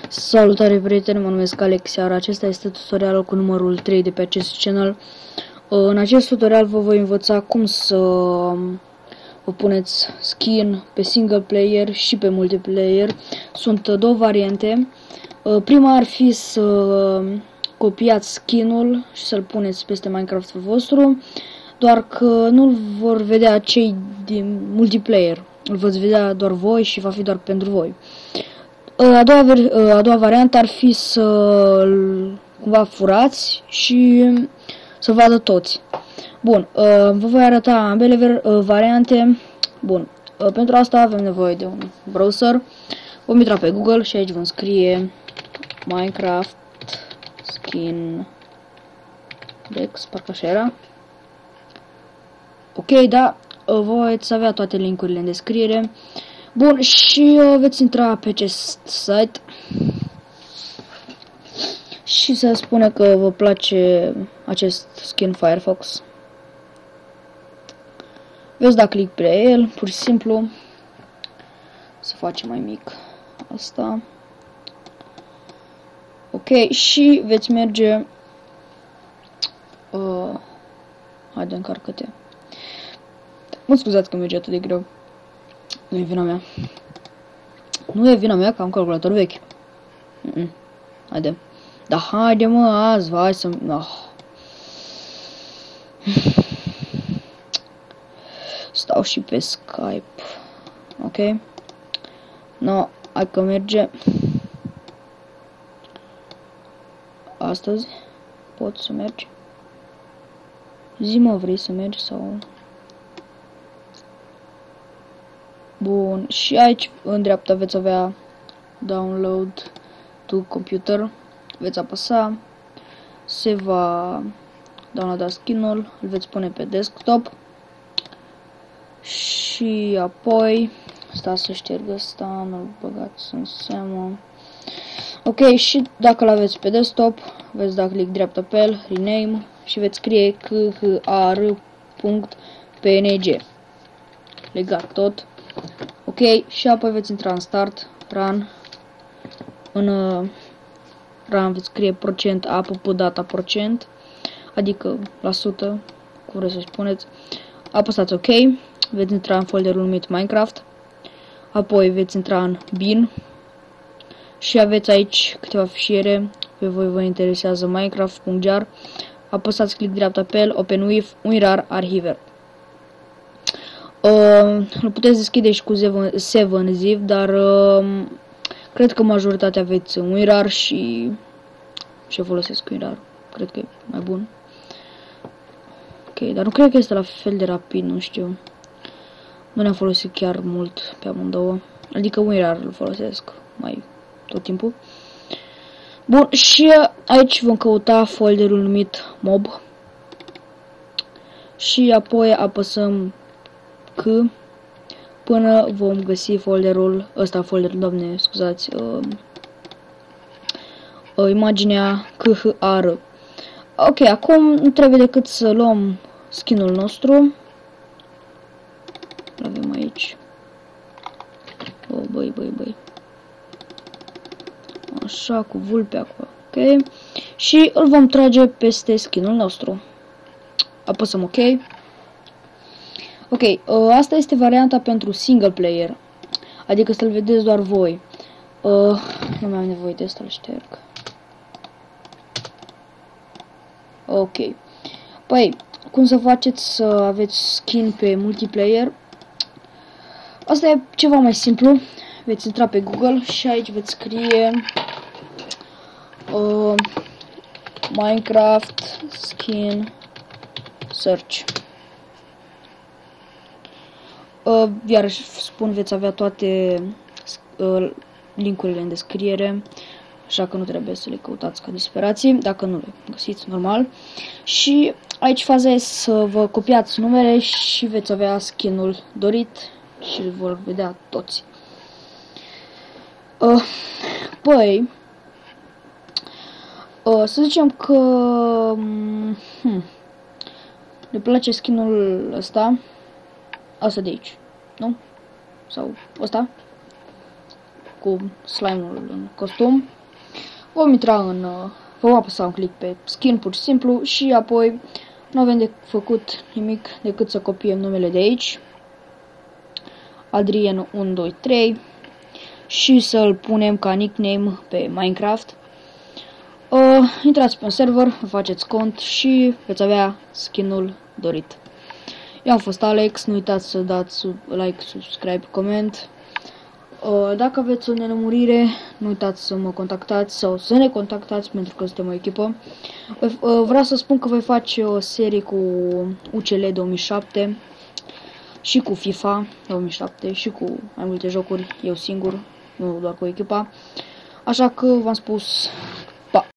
Salutare prieteni, mă numesc Alex, iar acesta este tutorialul cu numărul 3 de pe acest channel. În acest tutorial vă voi învăța cum să vă puneți skin pe single player și pe multiplayer. Sunt două variante. Prima ar fi să copiați skinul și să-l puneți peste Minecraft-ul vostru, doar că nu-l vor vedea cei din multiplayer. Îl veți vedea doar voi și va fi doar pentru voi. A doua variantă ar fi să cumva furați și să vadă toți. Bun, vă voi arăta ambele variante. Bun, pentru asta avem nevoie de un browser. Vom intra pe Google și aici vom scrie Minecraft Skin Dex, parcă așa era. Ok, da, veți avea toate linkurile în descriere. Bun, și veți intra pe acest site și se spune că vă place acest skin Firefox. Veți da click pe el, pur și simplu. Să facem mai mic asta. Ok, și veți merge. Haide, încarcă-te. Mă scuzați că merge atât de greu. Nu e vina mea. Nu e vina mea că am calculator vechi. Haide. Da, haide mă, azi, hai să... Stau și pe Skype. Ok? No, hai că merge. Astăzi pot să mergi. Zi-mă, vrei să mergi sau... Bun, și aici în dreapta veți avea Download to Computer. Veți apăsa, se va downloada skinul, îl veți pune pe desktop și apoi, stați să șterg ăsta, nu-l băgați în seamă. Ok, și dacă l aveți pe desktop, veți da click dreapta pe el, rename și veți scrie khr.png. Legat tot. Ok, și apoi veți intra în Start, Run. În Run veți scrie procent app data procent, adică la sută, cum vreți să spuneți. Apăsați OK, veți intra în folderul numit Minecraft, apoi veți intra în bin și aveți aici câteva fișiere, pe voi vă interesează minecraft.jar. Apăsați click dreapta pe el, Open with WinRAR Archiver. Îl puteți deschide și cu 7zip, dar cred că majoritatea aveți WinRAR și folosesc WinRAR. Cred că e mai bun. Ok, dar nu cred că este la fel de rapid, nu știu. Nu ne-am folosit chiar mult pe amândouă. Adică WinRAR îl folosesc mai tot timpul. Bun, și aici vom căuta folderul numit mob. Și apoi apăsăm până vom găsi folderul scuzați, imaginea KHR. Ok, acum nu trebuie decât să luăm skinul nostru. Îl avem aici. Băi. Așa, cu vulpea acolo. Ok. Și îl vom trage peste skinul nostru. Apăsăm OK. Ok, asta este varianta pentru single player, adică să-l vedeți doar voi. Nu mai am nevoie de asta, îl șterg. Ok. Păi, cum să faceți să aveți skin pe multiplayer? Asta e ceva mai simplu. Veți intra pe Google și aici veți scrie Minecraft Skin Search. Iarăși spun, veți avea toate linkurile în descriere, așa că nu trebuie să le căutați ca disperații, dacă nu le găsiți, normal. Și aici faza e să vă copiați numele și veți avea skinul dorit și îl vor vedea toți. Păi, să zicem că ne place skinul ăsta. Asta de aici, nu? Sau ăsta? Cu slime-ul în costum. vom intra vom apăsa un click pe skin pur și simplu și apoi nu avem de făcut nimic decât să copiem numele de aici, Adrian 123, și să-l punem ca nickname pe Minecraft. Intrați pe un server, vă faceți cont și veți avea skinul dorit. Eu am fost Alex, nu uitați să dați like, subscribe, comment. Dacă aveți o nelămurire, nu uitați să mă contactați sau să ne contactați, pentru că suntem o echipă. Vreau să spun că voi face o serie cu UCL 2007 și cu FIFA 2007 și cu mai multe jocuri, eu singur, nu doar cu echipa. Așa că v-am spus